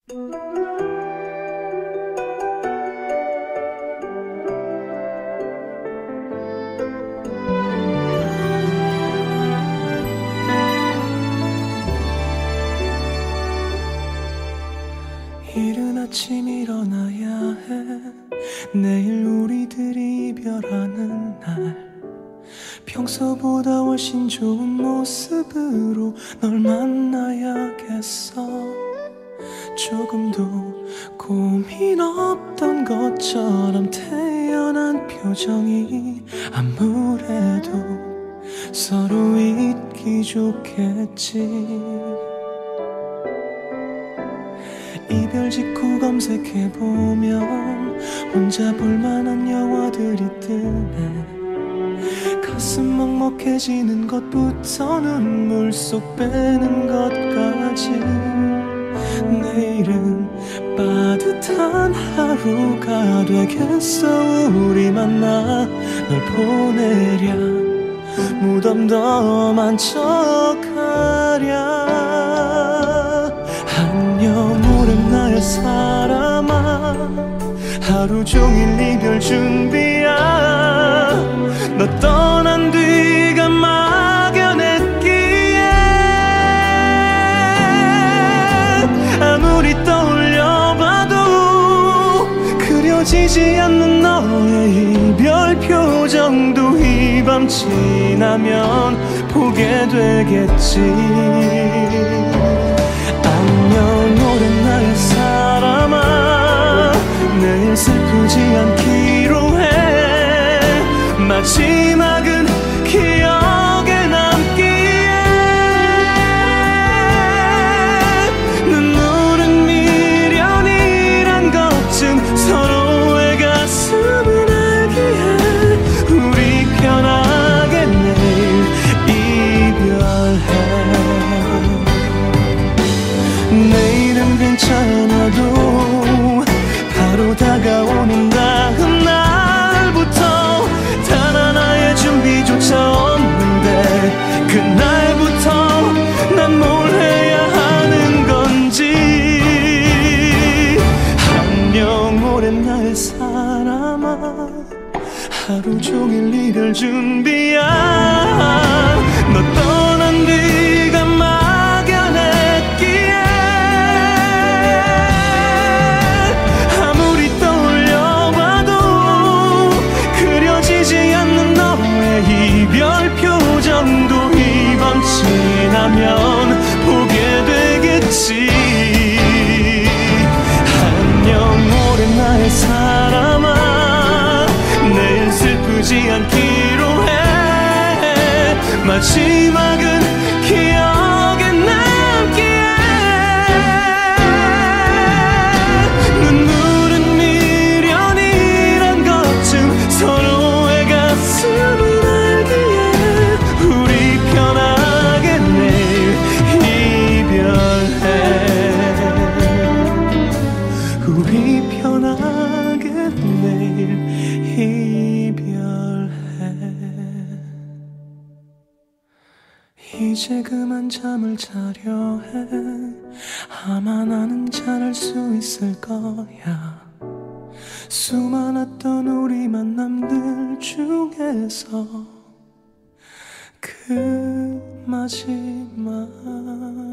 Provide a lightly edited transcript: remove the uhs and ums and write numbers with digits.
이른 아침 일어나야 해. 내일 우리들이 이별하는 날, 평소보다 훨씬 좋은 모습으로 널 만나야겠어. 조금도 고민 없던 것처럼 태연한 표정이 아무래도 서로 잊기 좋겠지. 이별 직후 검색해보면 혼자 볼만한 영화들이 뜨네. 가슴 먹먹해지는 것부터 눈물 쏙 빼는 것까지. 내일은 따뜻한 하루가 되겠어. 우리 만나 널 보내랴, 무덤 험한 척하랴. 안녕 오랜 나의 사람아, 하루 종일 이별 준비야. 너 떠난 뒤가 막연했기에 아무리 떠올려봐도 그려지지 않는 너의 이별 표정도 이 밤 지나면 보게 되겠지. 안녕 오랜 나의 사람아, 내일 슬프지 않기로 해. 마지막은 기억에 남기에. 눈물은 미련이란 것쯤 서로의 가슴을 알기에 우리 편하게 내일 이별해. 내일은 괜찮아도 바로 다가오는 다음 날부터 단 하나의 준비조차 없는데, 그날부터 난 뭘 해야 하는 건지. 안녕 오랜 나의 사람아, 하루 종일 이별 준비야. 너 떠난 뒤가 막연했기에 아무리 떠올려봐도 그려지지 않는 너의 이별 표정도 이 밤 지나면 보게 되겠지. 안녕 오랜 나의 사람아, 내일 슬프지 않기로 해. 마지막은 기억에 남기에. 눈물은 미련이란 것쯤 서로의 가슴을 알기에 우리 편하게 내일 이별해. 우리 편하게 내일 이별해. 이제 그만 잠을 자려 해. 아마 나는 잘할 수 있을 거야. 수많았던 우리 만남들 중에서 그 마지막.